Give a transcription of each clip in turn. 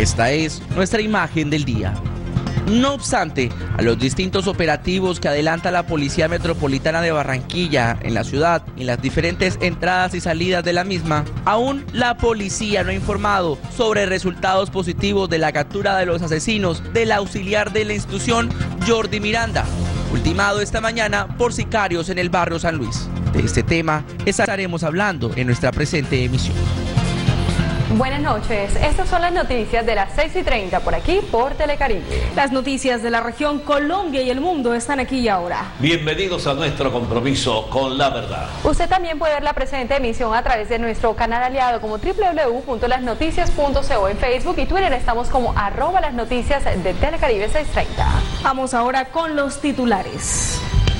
Esta es nuestra imagen del día. No obstante, a los distintos operativos que adelanta la Policía Metropolitana de Barranquilla en la ciudad y las diferentes entradas y salidas de la misma, aún la policía no ha informado sobre resultados positivos de la captura de los asesinos del auxiliar de la institución, Jordi Miranda, ultimado esta mañana por sicarios en el barrio San Luis. De este tema estaremos hablando en nuestra presente emisión. Buenas noches, estas son las noticias de las 6:30 por aquí, por Telecaribe. Las noticias de la región, Colombia y el mundo están aquí y ahora. Bienvenidos a nuestro compromiso con la verdad. Usted también puede ver la presente emisión a través de nuestro canal aliado como www.lasnoticias.co. En Facebook y Twitter estamos como @lasnoticias de Telecaribe 630. Vamos ahora con los titulares.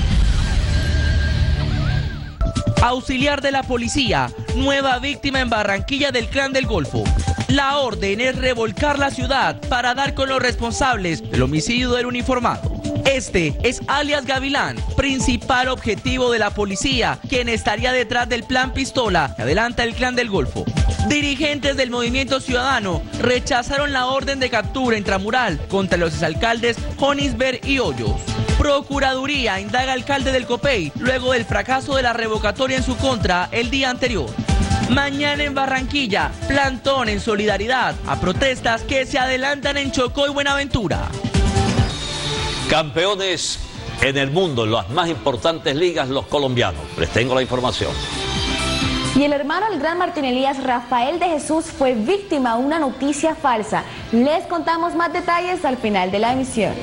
Auxiliar de la policía, nueva víctima en Barranquilla del Clan del Golfo. La orden es revolcar la ciudad para dar con los responsables del homicidio del uniformado. Este es alias Gavilán, principal objetivo de la policía, quien estaría detrás del plan Pistola que adelanta el Clan del Golfo. Dirigentes del Movimiento Ciudadano rechazaron la orden de captura intramural contra los exalcaldes Jonisberg y Hoyos. Procuraduría indaga al alcalde del Copey luego del fracaso de la revocatoria en su contra el día anterior. Mañana en Barranquilla, plantón en solidaridad a protestas que se adelantan en Chocó y Buenaventura. Campeones en el mundo, en las más importantes ligas, los colombianos. Les tengo la información. Y el hermano del gran Martín Elías, Rafael de Jesús, fue víctima de una noticia falsa. Les contamos más detalles al final de la emisión.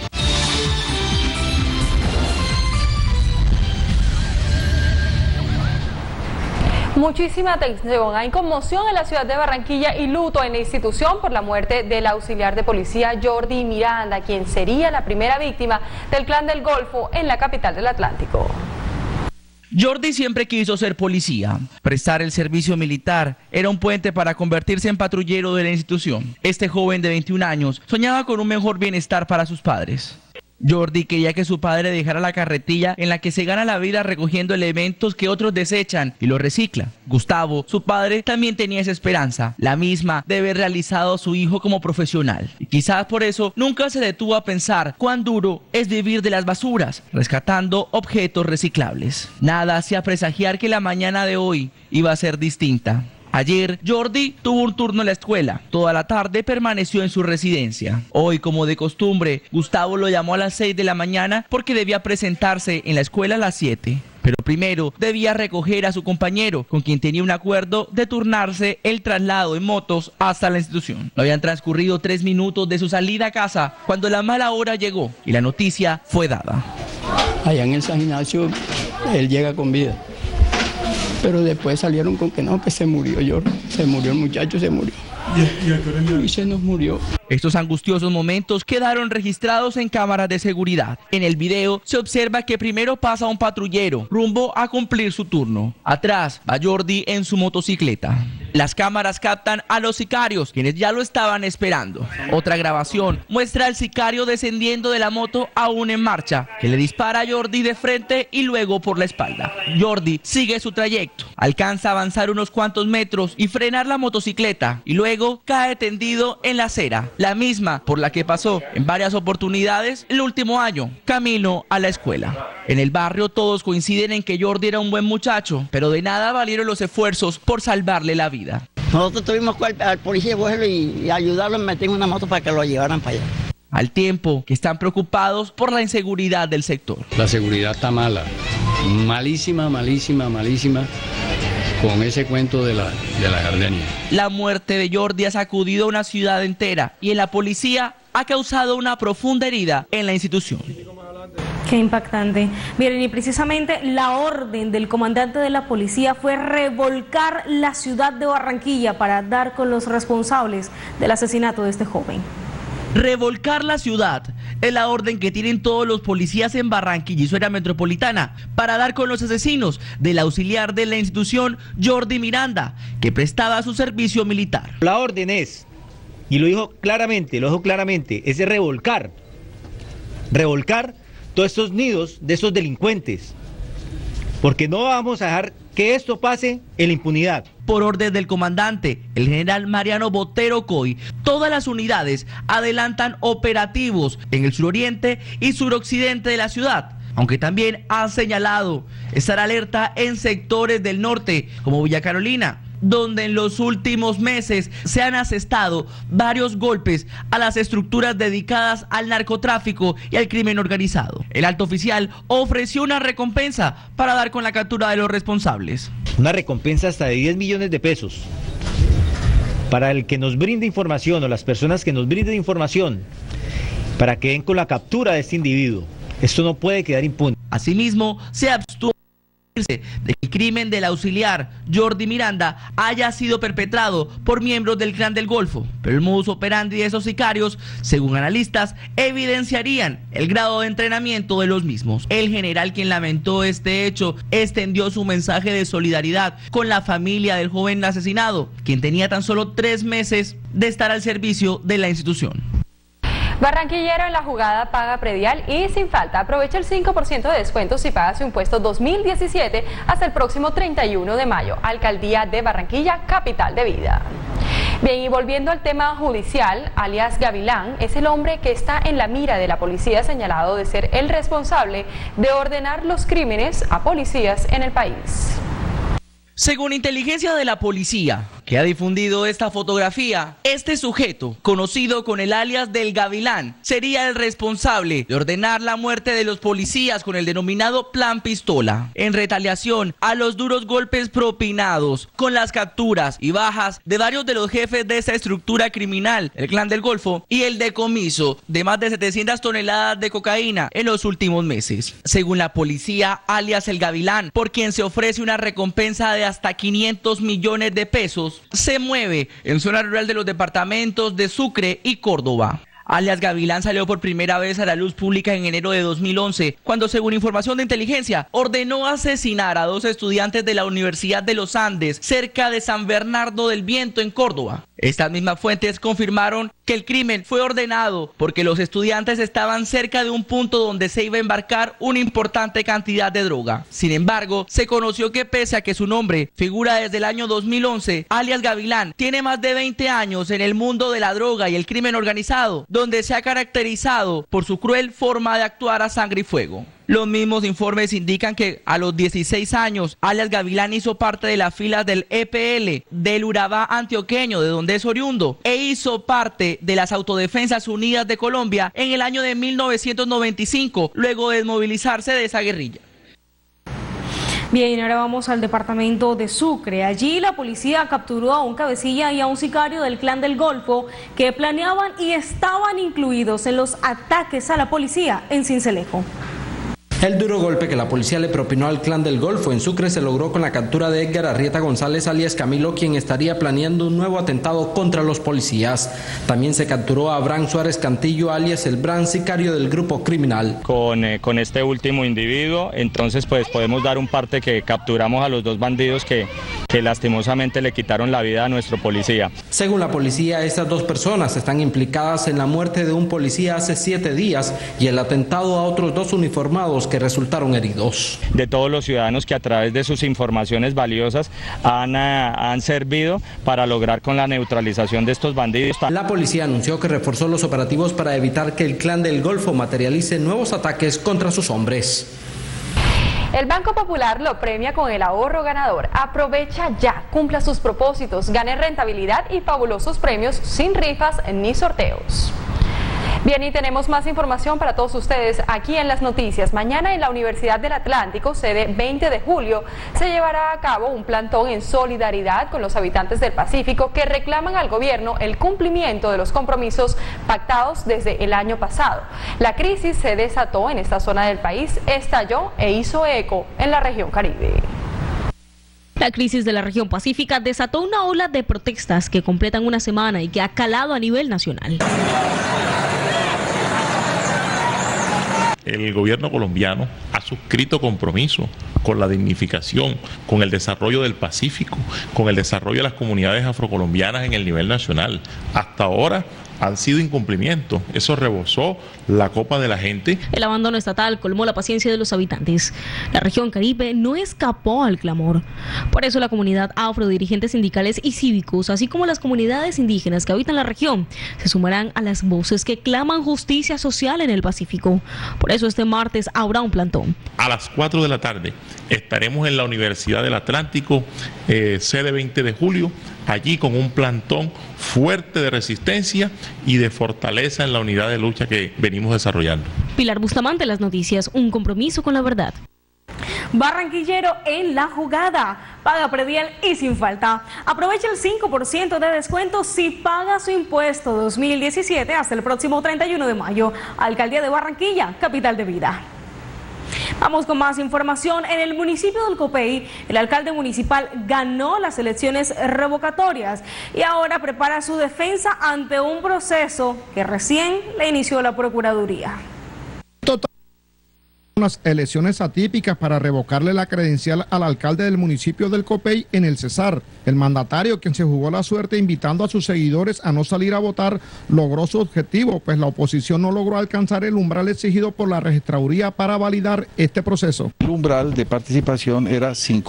Muchísima atención, hay conmoción en la ciudad de Barranquilla y luto en la institución por la muerte del auxiliar de policía Jordi Miranda, quien sería la primera víctima del Clan del Golfo en la capital del Atlántico. Jordi siempre quiso ser policía. Prestar el servicio militar era un puente para convertirse en patrullero de la institución. Este joven de 21 años soñaba con un mejor bienestar para sus padres. Jordi quería que su padre dejara la carretilla en la que se gana la vida recogiendo elementos que otros desechan y los recicla. Gustavo, su padre, también tenía esa esperanza, la misma de ver realizado a su hijo como profesional. Y quizás por eso nunca se detuvo a pensar cuán duro es vivir de las basuras, rescatando objetos reciclables. Nada hacía presagiar que la mañana de hoy iba a ser distinta. Ayer, Jordi tuvo un turno en la escuela. Toda la tarde permaneció en su residencia. Hoy, como de costumbre, Gustavo lo llamó a las 6 de la mañana porque debía presentarse en la escuela a las 7. Pero primero debía recoger a su compañero, con quien tenía un acuerdo de turnarse el traslado en motos hasta la institución. No habían transcurrido 3 minutos de su salida a casa cuando la mala hora llegó y la noticia fue dada. Allá en el San Ignacio, él llega con vida. Pero después salieron con que no, que se murió Jordi. Se murió el muchacho, se murió. Y se nos murió. Estos angustiosos momentos quedaron registrados en cámaras de seguridad. En el video se observa que primero pasa un patrullero rumbo a cumplir su turno. Atrás va Jordi en su motocicleta. Las cámaras captan a los sicarios, quienes ya lo estaban esperando. Otra grabación muestra al sicario descendiendo de la moto aún en marcha, que le dispara a Jordi de frente y luego por la espalda. Jordi sigue su trayecto, alcanza a avanzar unos cuantos metros y frenar la motocicleta, y luego cae tendido en la acera, la misma por la que pasó en varias oportunidades el último año, camino a la escuela. En el barrio todos coinciden en que Jordi era un buen muchacho, pero de nada valieron los esfuerzos por salvarle la vida. Nosotros tuvimos que al policía cogerlo y ayudarlo en meter en una moto para que lo llevaran para allá. Al tiempo que están preocupados por la inseguridad del sector. La seguridad está mala, malísima, malísima, malísima, con ese cuento de la gardenia. La muerte de Jordi ha sacudido a una ciudad entera y en la policía ha causado una profunda herida en la institución. Qué impactante. Miren, y precisamente la orden del comandante de la policía fue revolcar la ciudad de Barranquilla para dar con los responsables del asesinato de este joven. Revolcar la ciudad es la orden que tienen todos los policías en Barranquilla y su área metropolitana para dar con los asesinos del auxiliar de la institución Jordi Miranda, que prestaba su servicio militar. La orden es, y lo dijo claramente, es de revolcar todos estos nidos de estos delincuentes, porque no vamos a dejar que esto pase en la impunidad. Por orden del comandante, el general Mariano Botero Coy, todas las unidades adelantan operativos en el suroriente y suroccidente de la ciudad, aunque también han señalado estar alerta en sectores del norte, como Villa Carolina, donde en los últimos meses se han asestado varios golpes a las estructuras dedicadas al narcotráfico y al crimen organizado. El alto oficial ofreció una recompensa para dar con la captura de los responsables. Una recompensa hasta de 10 millones de pesos para el que nos brinde información o las personas que nos brinden información para que den con la captura de este individuo. Esto no puede quedar impune. Asimismo, se abstuvo de que el crimen del auxiliar Jordi Miranda haya sido perpetrado por miembros del Clan del Golfo, pero el modus operandi de esos sicarios, según analistas, evidenciarían el grado de entrenamiento de los mismos. El general, quien lamentó este hecho, extendió su mensaje de solidaridad con la familia del joven asesinado, quien tenía tan solo 3 meses de estar al servicio de la institución. Barranquillero en la jugada paga predial y sin falta. Aprovecha el 5% de descuento si paga su impuesto 2017 hasta el próximo 31 de mayo. Alcaldía de Barranquilla, capital de vida. Bien, y volviendo al tema judicial, alias Gavilán es el hombre que está en la mira de la policía, señalado de ser el responsable de ordenar los crímenes a policías en el país. Según inteligencia de la policía, que ha difundido esta fotografía, este sujeto, conocido con el alias del Gavilán, sería el responsable de ordenar la muerte de los policías con el denominado Plan Pistola, en retaliación a los duros golpes propinados con las capturas y bajas de varios de los jefes de esta estructura criminal, el Clan del Golfo, y el decomiso de más de 700 toneladas de cocaína en los últimos meses. Según la policía, alias el Gavilán, por quien se ofrece una recompensa de hasta 500 millones de pesos, se mueve en zona rural de los departamentos de Sucre y Córdoba. Alias Gavilán salió por primera vez a la luz pública en enero de 2011, cuando, según información de inteligencia, ordenó asesinar a 2 estudiantes de la Universidad de los Andes cerca de San Bernardo del Viento, en Córdoba. Estas mismas fuentes confirmaron que el crimen fue ordenado porque los estudiantes estaban cerca de un punto donde se iba a embarcar una importante cantidad de droga. Sin embargo, se conoció que pese a que su nombre figura desde el año 2011, alias Gavilán tiene más de 20 años en el mundo de la droga y el crimen organizado, donde se ha caracterizado por su cruel forma de actuar a sangre y fuego. Los mismos informes indican que a los 16 años, alias Gavilán hizo parte de las filas del EPL del Urabá antioqueño, de donde es oriundo, e hizo parte de las Autodefensas Unidas de Colombia en el año de 1995, luego de desmovilizarse de esa guerrilla. Bien, ahora vamos al departamento de Sucre. Allí la policía capturó a un cabecilla y a un sicario del Clan del Golfo que planeaban y estaban incluidos en los ataques a la policía en Sincelejo. El duro golpe que la policía le propinó al Clan del Golfo en Sucre se logró con la captura de Edgar Arrieta González, alias Camilo, quien estaría planeando un nuevo atentado contra los policías. También se capturó a Abraham Suárez Cantillo, alias El Bran, sicario del grupo criminal. Con este último individuo, entonces pues podemos dar un parte que capturamos a los 2 bandidos que lastimosamente le quitaron la vida a nuestro policía. Según la policía, estas 2 personas están implicadas en la muerte de un policía hace 7 días y el atentado a otros 2 uniformados que resultaron heridos. De todos los ciudadanos que a través de sus informaciones valiosas han servido para lograr con la neutralización de estos bandidos. La policía anunció que reforzó los operativos para evitar que el Clan del Golfo materialice nuevos ataques contra sus hombres. El Banco Popular lo premia con el ahorro ganador. Aprovecha ya, cumpla sus propósitos, gane rentabilidad y fabulosos premios sin rifas ni sorteos. Bien, y tenemos más información para todos ustedes aquí en las noticias. Mañana en la Universidad del Atlántico, sede 20 de julio, se llevará a cabo un plantón en solidaridad con los habitantes del Pacífico que reclaman al gobierno el cumplimiento de los compromisos pactados desde el año pasado. La crisis se desató en esta zona del país, estalló e hizo eco en la región Caribe. La crisis de la región pacífica desató una ola de protestas que completan una semana y que ha calado a nivel nacional. El gobierno colombiano ha suscrito compromiso con la dignificación, con el desarrollo del Pacífico, con el desarrollo de las comunidades afrocolombianas en el nivel nacional. Hasta ahora han sido incumplimientos. Eso rebosó la copa de la gente. El abandono estatal colmó la paciencia de los habitantes. La región Caribe no escapó al clamor. Por eso la comunidad afro, dirigentes sindicales y cívicos, así como las comunidades indígenas que habitan la región, se sumarán a las voces que claman justicia social en el Pacífico. Por eso este martes habrá un plantón. A las 4 de la tarde estaremos en la Universidad del Atlántico, sede 20 de julio, allí con un plantón fuerte de resistencia y de fortaleza en la unidad de lucha que venimos desarrollando. Pilar Bustamante, Las Noticias, un compromiso con la verdad. Barranquillero en la jugada, paga predial y sin falta. Aprovecha el 5% de descuento si paga su impuesto 2017 hasta el próximo 31 de mayo. Alcaldía de Barranquilla, capital de vida. Vamos con más información. En el municipio del Copey, el alcalde municipal ganó las elecciones revocatorias y ahora prepara su defensa ante un proceso que recién le inició la Procuraduría. Unas elecciones atípicas para revocarle la credencial al alcalde del municipio del Copey en el Cesar. El mandatario, quien se jugó la suerte invitando a sus seguidores a no salir a votar, logró su objetivo, pues la oposición no logró alcanzar el umbral exigido por la registraduría para validar este proceso. El umbral de participación era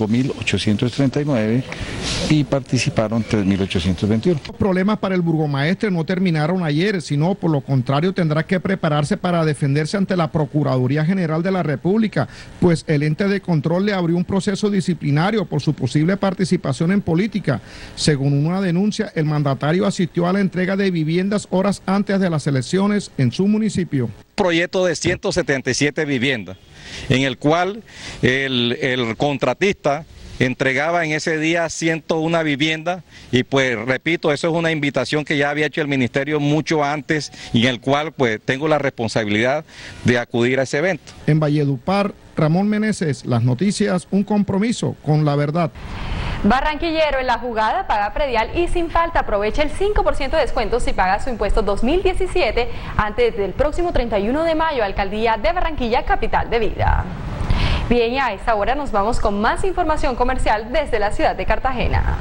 5.839 y participaron 3.821. Los problemas para el burgomaestre no terminaron ayer, sino por lo contrario tendrá que prepararse para defenderse ante la Procuraduría General de la República, pues el ente de control le abrió un proceso disciplinario por su posible participación en política. Según una denuncia, el mandatario asistió a la entrega de viviendas horas antes de las elecciones en su municipio. Proyecto de 177 viviendas, en el cual el contratista entregaba en ese día 101 viviendas y pues repito, eso es una invitación que ya había hecho el ministerio mucho antes y en el cual pues tengo la responsabilidad de acudir a ese evento. En Valledupar, Ramón Meneses, Las Noticias, un compromiso con la verdad. Barranquillero en la jugada, paga predial y sin falta. Aprovecha el 5% de descuento si paga su impuesto 2017 antes del próximo 31 de mayo. Alcaldía de Barranquilla, capital de vida. Bien, y a esta hora nos vamos con más información comercial desde la ciudad de Cartagena.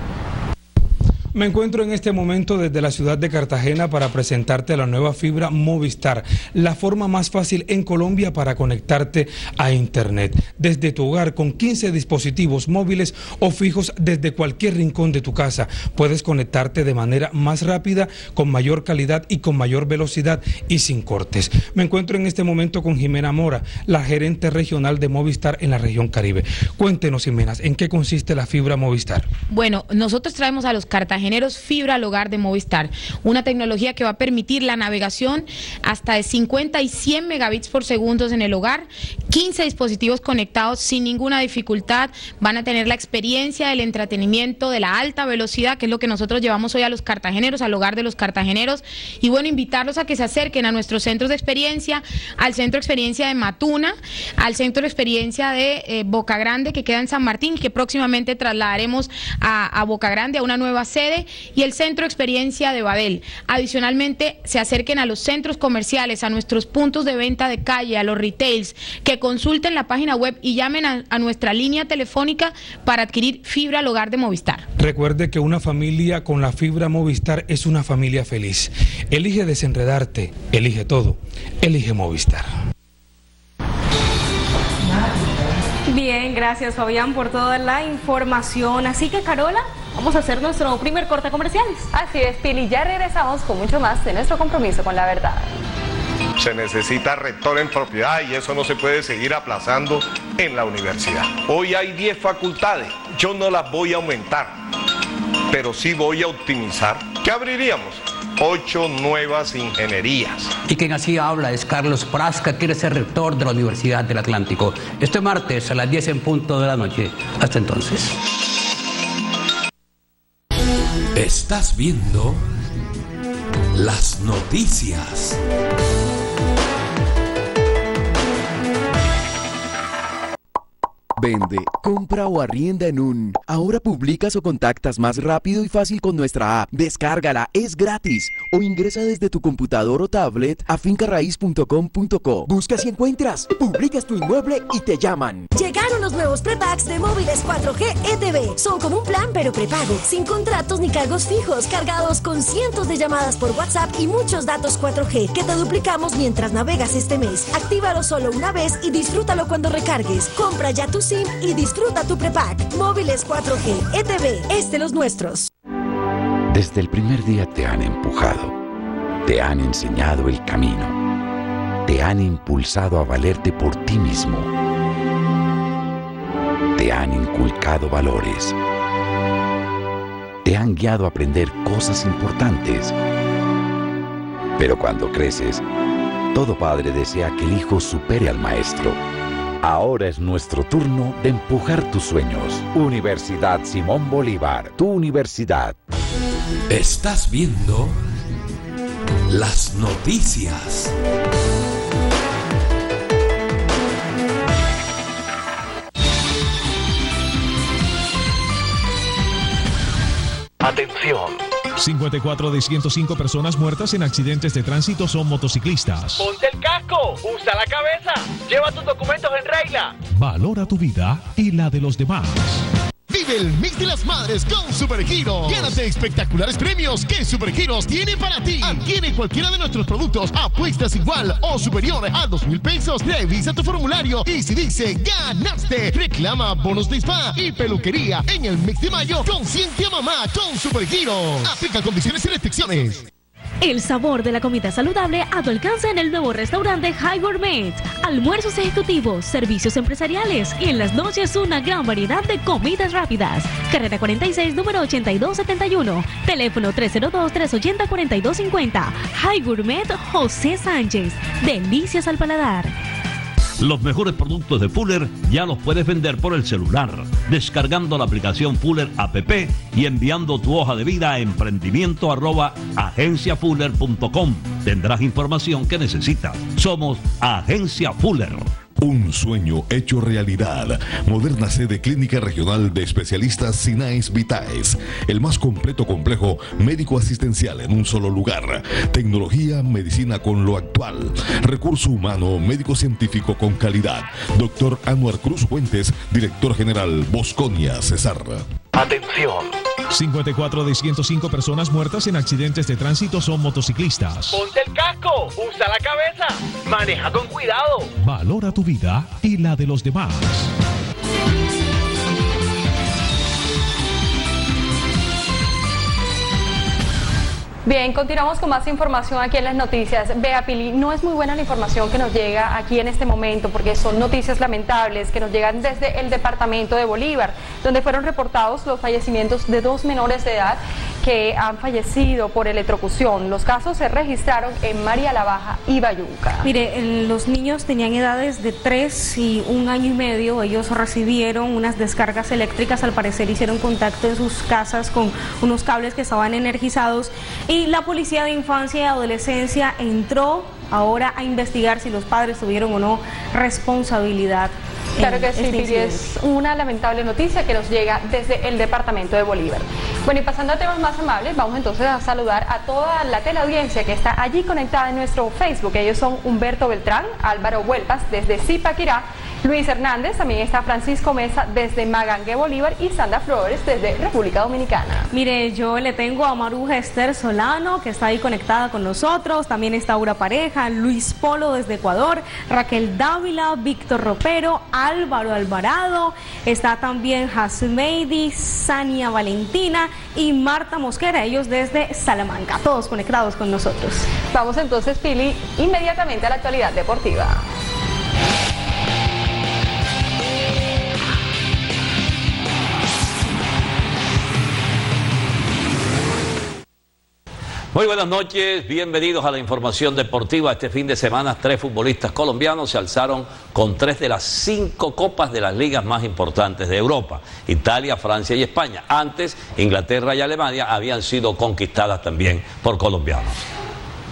Me encuentro en este momento desde la ciudad de Cartagena para presentarte la nueva fibra Movistar, la forma más fácil en Colombia para conectarte a internet. Desde tu hogar con 15 dispositivos móviles o fijos desde cualquier rincón de tu casa, puedes conectarte de manera más rápida, con mayor calidad y con mayor velocidad y sin cortes. Me encuentro en este momento con Jimena Mora, la gerente regional de Movistar en la región Caribe. Cuéntenos, Jimenas, ¿en qué consiste la fibra Movistar? Bueno, nosotros traemos a los cartageneros fibra al hogar de Movistar, una tecnología que va a permitir la navegación hasta de 50 y 100 megabits por segundo en el hogar, 15 dispositivos conectados sin ninguna dificultad, van a tener la experiencia del entretenimiento, de la alta velocidad, que es lo que nosotros llevamos hoy a los cartageneros, al hogar de los cartageneros, y bueno, invitarlos a que se acerquen a nuestros centros de experiencia, al centro de experiencia de Matuna, al centro de experiencia de Boca Grande, que queda en San Martín, que próximamente trasladaremos a Boca Grande, a una nueva sede, y el centro de experiencia de Badel. Adicionalmente, se acerquen a los centros comerciales, a nuestros puntos de venta de calle, a los retails, que consulten la página web y llamen a nuestra línea telefónica para adquirir fibra al hogar de Movistar. Recuerde que una familia con la fibra Movistar es una familia feliz. Elige desenredarte, elige todo, elige Movistar. Bien, gracias Fabián por toda la información. Así que Carola, vamos a hacer nuestro primer corte comerciales. Así es, Pili, ya regresamos con mucho más de nuestro compromiso con la verdad. Se necesita rector en propiedad y eso no se puede seguir aplazando en la universidad. Hoy hay 10 facultades, yo no las voy a aumentar, pero sí voy a optimizar. ¿Qué abriríamos? 8 nuevas ingenierías. Y quien así habla es Carlos Prasca, quiere ser rector de la Universidad del Atlántico. Este martes a las 10 en punto de la noche. Hasta entonces. Estás viendo Las Noticias. Vende, compra o arrienda en un... Ahora publicas o contactas más rápido y fácil con nuestra app. Descárgala, es gratis. O ingresa desde tu computador o tablet a fincarraiz.com.co. Buscas y encuentras. Publicas tu inmueble y te llaman. Llegaron los nuevos prepacks de móviles 4G ETV. Son como un plan pero prepago, sin contratos ni cargos fijos, cargados con cientos de llamadas por WhatsApp y muchos datos 4G que te duplicamos mientras navegas este mes. Actívalo solo una vez y disfrútalo cuando recargues. Compra ya tu SIM y disfruta tu prepack. Móviles 4G ETV, es de los nuestros. Desde el primer día te han empujado, te han enseñado el camino, te han impulsado a valerte por ti mismo, te han inculcado valores, te han guiado a aprender cosas importantes. Pero cuando creces, todo padre desea que el hijo supere al maestro. Ahora es nuestro turno de empujar tus sueños. Universidad Simón Bolívar, tu universidad. Estás viendo las noticias. Atención. 54 de 105 personas muertas en accidentes de tránsito son motociclistas. Ponte el casco, usa la cabeza, lleva tus documentos en regla. Valora tu vida y la de los demás. Vive el Mix de las Madres con Supergiros. Gánate espectaculares premios que Supergiros tiene para ti. Adquiere cualquiera de nuestros productos, apuestas igual o superior a 2,000 pesos. Revisa tu formulario y si dice ganaste, reclama bonos de spa y peluquería en el Mix de mayo. Consiente a mamá con Supergiros. Aplica condiciones y restricciones. El sabor de la comida saludable a tu alcance en el nuevo restaurante High Gourmet. Almuerzos ejecutivos, servicios empresariales y en las noches una gran variedad de comidas rápidas. Carrera 46, número 8271. Teléfono 302-380-4250. High Gourmet José Sánchez. Delicias al paladar. Los mejores productos de Fuller ya los puedes vender por el celular, descargando la aplicación Fuller app y enviando tu hoja de vida a emprendimiento@agenciafuller.com. Tendrás información que necesitas. Somos Agencia Fuller. Un sueño hecho realidad. Moderna sede clínica regional de especialistas Sinais Vitaes. El más completo complejo médico asistencial en un solo lugar. Tecnología, medicina con lo actual. Recurso humano, médico científico con calidad. Dr. Anuar Cruz Fuentes, director general, Bosconia, Cesar. Atención. 54 de 105 personas muertas en accidentes de tránsito son motociclistas. Ponte el casco, usa la cabeza, maneja con cuidado. Valora tu vida y la de los demás. Bien, continuamos con más información aquí en las noticias. Vea, Pili, no es muy buena la información que nos llega aquí en este momento porque son noticias lamentables que nos llegan desde el departamento de Bolívar, donde fueron reportados los fallecimientos de 2 menores de edad que han fallecido por electrocución. Los casos se registraron en María la Baja y Bayunca. Mire, los niños tenían edades de 3 y 1 año y medio. Ellos recibieron unas descargas eléctricas, al parecer hicieron contacto en sus casas con unos cables que estaban energizados y la Policía de Infancia y Adolescencia entró ahora a investigar si los padres tuvieron o no responsabilidad. Claro que sí, Pili, es una lamentable noticia que nos llega desde el departamento de Bolívar. Bueno, y pasando a temas más amables, vamos entonces a saludar a toda la teleaudiencia que está allí conectada en nuestro Facebook. Ellos son Humberto Beltrán, Álvaro Huelpas desde Zipaquirá, Luis Hernández, también está Francisco Mesa desde Magangue, Bolívar, y Sandra Flores desde República Dominicana. Mire, yo le tengo a Maruja Esther Solano, que está ahí conectada con nosotros, también está Aura Pareja, Luis Polo desde Ecuador, Raquel Dávila, Víctor Ropero, Álvaro Alvarado, está también Jasmeidi, Sania Valentina y Marta Mosquera, ellos desde Salamanca, todos conectados con nosotros. Vamos entonces, Pili, inmediatamente a la actualidad deportiva. Muy buenas noches, bienvenidos a la información deportiva. Este fin de semana 3 futbolistas colombianos se alzaron con 3 de las 5 copas de las ligas más importantes de Europa: Italia, Francia y España. Antes, Inglaterra y Alemania habían sido conquistadas también por colombianos.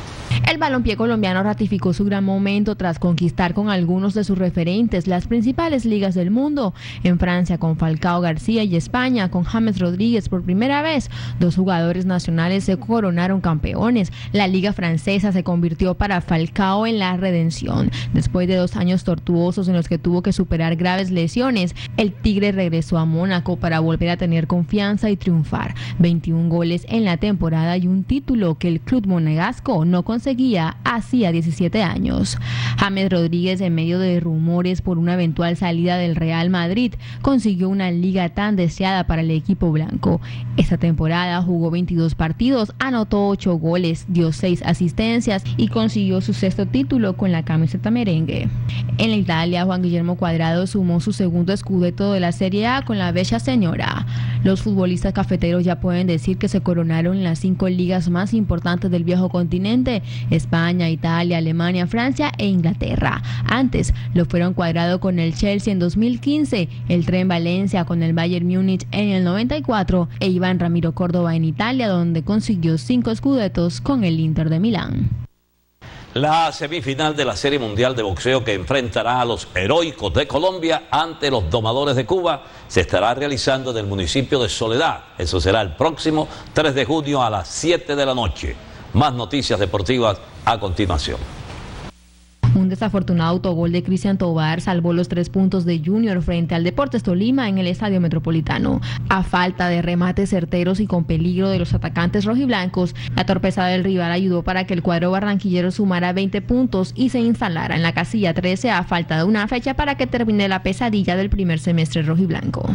El balompié colombiano ratificó su gran momento tras conquistar con algunos de sus referentes las principales ligas del mundo. En Francia con Falcao García y España con James Rodríguez por primera vez, 2 jugadores nacionales se coronaron campeones. La liga francesa se convirtió para Falcao en la redención. Después de 2 años tortuosos en los que tuvo que superar graves lesiones, el Tigre regresó a Mónaco para volver a tener confianza y triunfar. 21 goles en la temporada y un título que el club monegasco no conseguía hacía 17 años. James Rodríguez, en medio de rumores por una eventual salida del Real Madrid, consiguió una liga tan deseada para el equipo blanco. Esta temporada jugó 22 partidos, anotó 8 goles, dio 6 asistencias y consiguió su 6º título con la camiseta merengue. En la Italia, Juan Guillermo Cuadrado sumó su 2º scudetto de la Serie A con la Bella Señora. Los futbolistas cafeteros ya pueden decir que se coronaron en las 5 ligas más importantes del viejo continente: España, Italia, Alemania, Francia e Inglaterra. Antes lo fueron Cuadrado con el Chelsea en 2015, el Tren Valencia con el Bayern Múnich en el 94 e Iván Ramiro Córdoba en Italia, donde consiguió 5 scudettos con el Inter de Milán. La semifinal de la Serie Mundial de Boxeo, que enfrentará a los heroicos de Colombia ante los domadores de Cuba, se estará realizando en el municipio de Soledad. Eso será el próximo 3 de junio a las 7 de la noche. Más noticias deportivas a continuación. Un desafortunado autogol de Cristian Tobar salvó los 3 puntos de Junior frente al Deportes Tolima en el Estadio Metropolitano. A falta de remates certeros y con peligro de los atacantes rojiblancos, la torpeza del rival ayudó para que el cuadro barranquillero sumara 20 puntos y se instalara en la casilla 13 a falta de una fecha para que termine la pesadilla del primer semestre rojiblanco.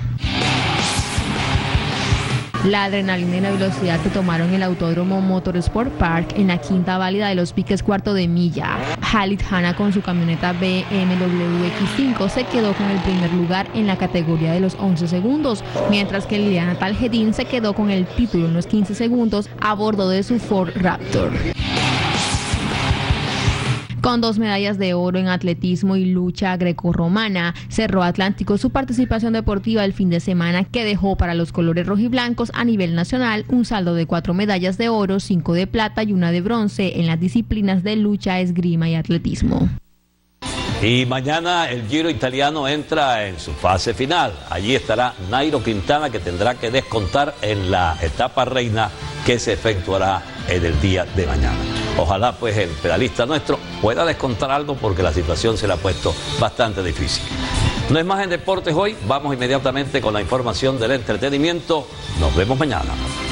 La adrenalina y la velocidad que tomaron el Autódromo Motorsport Park en la quinta válida de los piques cuarto de milla. Khalid Hanna con su camioneta BMW X5 se quedó con el primer lugar en la categoría de los 11 segundos, mientras que Liliana Taljedín se quedó con el título en los 15 segundos a bordo de su Ford Raptor. Con 2 medallas de oro en atletismo y lucha grecorromana, cerró Atlántico su participación deportiva el fin de semana, que dejó para los colores rojiblancos a nivel nacional un saldo de 4 medallas de oro, 5 de plata y 1 de bronce en las disciplinas de lucha, esgrima y atletismo. Y mañana el Giro italiano entra en su fase final. Allí estará Nairo Quintana, que tendrá que descontar en la etapa reina que se efectuará en el día de mañana. Ojalá pues el pedalista nuestro pueda descontar algo, porque la situación se le ha puesto bastante difícil. No es más en deportes hoy, vamos inmediatamente con la información del entretenimiento. Nos vemos mañana.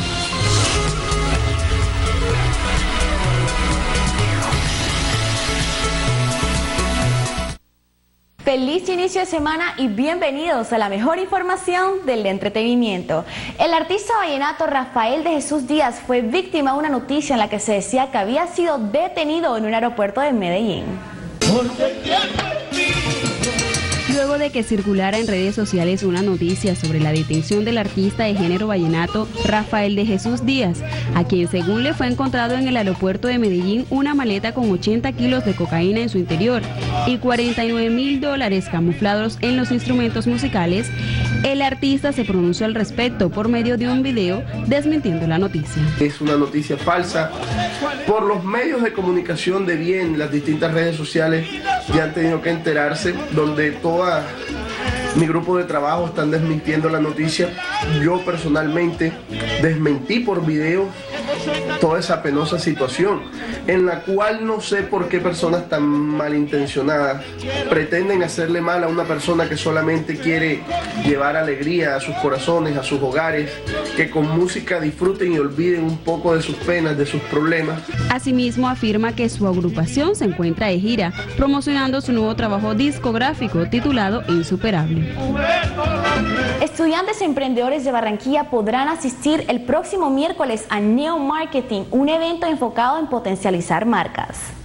Feliz inicio de semana y bienvenidos a la mejor información del entretenimiento. El artista vallenato Rafael de Jesús Díaz fue víctima de una noticia en la que se decía que había sido detenido en un aeropuerto de Medellín. Luego de que circulara en redes sociales una noticia sobre la detención del artista de género vallenato Rafael de Jesús Díaz, a quien según le fue encontrado en el aeropuerto de Medellín una maleta con 80 kilos de cocaína en su interior y $49.000 camuflados en los instrumentos musicales, el artista se pronunció al respecto por medio de un video desmintiendo la noticia. Es una noticia falsa. Por los medios de comunicación de bien, las distintas redes sociales ya han tenido que enterarse, donde toda mi grupo de trabajo están desmintiendo la noticia. Yo personalmente desmentí por video toda esa penosa situación, en la cual no sé por qué personas tan malintencionadas pretenden hacerle mal a una persona que solamente quiere llevar alegría a sus corazones, a sus hogares, que con música disfruten y olviden un poco de sus penas, de sus problemas. Asimismo afirma que su agrupación se encuentra de gira, promocionando su nuevo trabajo discográfico titulado Insuperable. Estudiantes emprendedores de Barranquilla podrán asistir el próximo miércoles a Neo Marketing, un evento enfocado en potencializar marcas.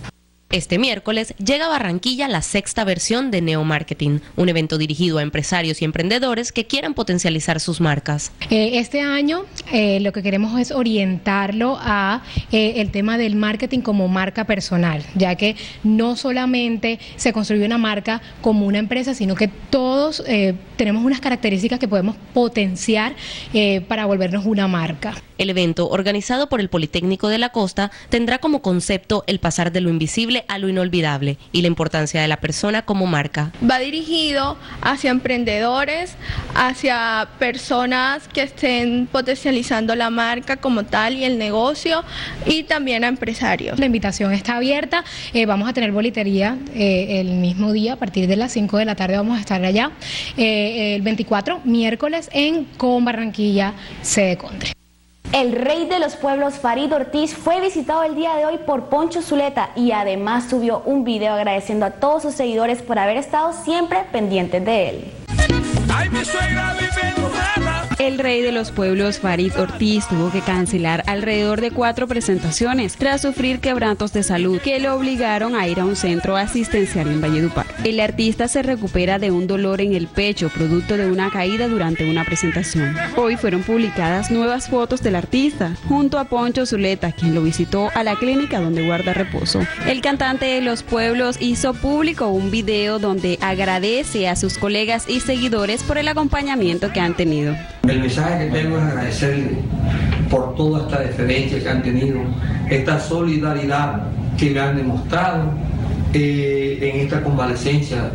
Este miércoles llega a Barranquilla la 6ª versión de Neo Marketing, un evento dirigido a empresarios y emprendedores que quieran potencializar sus marcas. Este año lo que queremos es orientarlo a el tema del marketing como marca personal, ya que no solamente se construye una marca como una empresa, sino que todos tenemos unas características que podemos potenciar para volvernos una marca. El evento, organizado por el Politécnico de la Costa, tendrá como concepto el pasar de lo invisible a lo inolvidable y la importancia de la persona como marca. Va dirigido hacia emprendedores, hacia personas que estén potencializando la marca como tal y el negocio, y también a empresarios. La invitación está abierta, vamos a tener boletería el mismo día, a partir de las 5 de la tarde vamos a estar allá, el 24, miércoles, en Con Barranquilla, sede Contre. El rey de los pueblos, Farid Ortiz, fue visitado el día de hoy por Poncho Zuleta y además subió un video agradeciendo a todos sus seguidores por haber estado siempre pendientes de él. Ay, mi suegra vive enojada. El rey de los pueblos, Farid Ortiz, tuvo que cancelar alrededor de 4 presentaciones tras sufrir quebrantos de salud que lo obligaron a ir a un centro asistencial en Valledupar. El artista se recupera de un dolor en el pecho producto de una caída durante una presentación. Hoy fueron publicadas nuevas fotos del artista junto a Poncho Zuleta, quien lo visitó a la clínica donde guarda reposo. El cantante de los pueblos hizo público un video donde agradece a sus colegas y seguidores por el acompañamiento que han tenido. El mensaje que tengo es agradecerle por toda esta deferencia que han tenido, esta solidaridad que me han demostrado en esta convalecencia.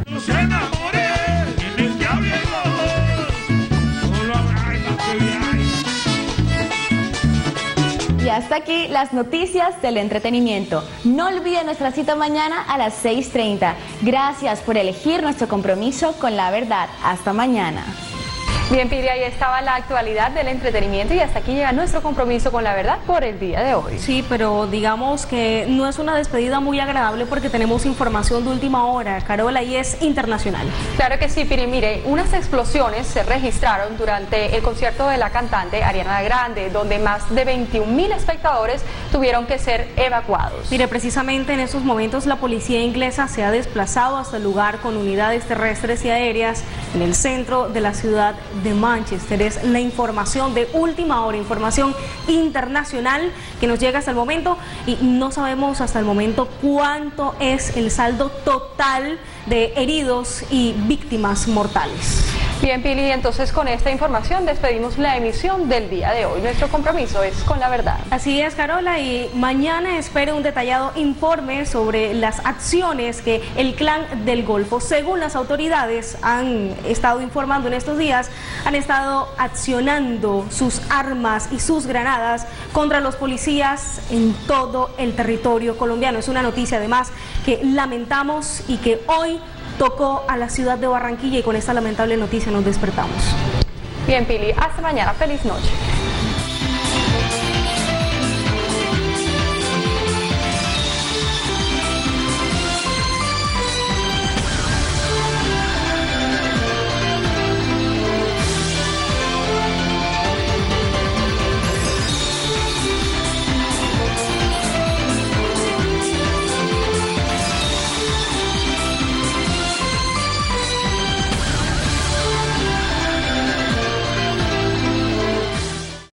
Y hasta aquí las noticias del entretenimiento. No olviden nuestra cita mañana a las 6:30. Gracias por elegir nuestro compromiso con la verdad. Hasta mañana. Bien, Pili, ahí estaba la actualidad del entretenimiento y hasta aquí llega nuestro compromiso con la verdad por el día de hoy. Sí, pero digamos que no es una despedida muy agradable porque tenemos información de última hora, Carola, y es internacional. Claro que sí, Pili. Mire, unas explosiones se registraron durante el concierto de la cantante Ariana Grande, donde más de 21.000 espectadores tuvieron que ser evacuados. Mire, precisamente en estos momentos la policía inglesa se ha desplazado hasta el lugar con unidades terrestres y aéreas en el centro de la ciudad de Manchester. Es la información de última hora, información internacional que nos llega hasta el momento y no sabemos hasta el momento cuánto es el saldo total de heridos y víctimas mortales. Bien, Pili, entonces con esta información despedimos la emisión del día de hoy. Nuestro compromiso es con la verdad. Así es, Carola, y mañana espere un detallado informe sobre las acciones que el Clan del Golfo, según las autoridades han estado informando en estos días, han estado accionando sus armas y sus granadas contra los policías en todo el territorio colombiano. Es una noticia además que lamentamos y que hoy tocó a la ciudad de Barranquilla, y con esta lamentable noticia nos despertamos. Bien, Pili, hasta mañana. Feliz noche.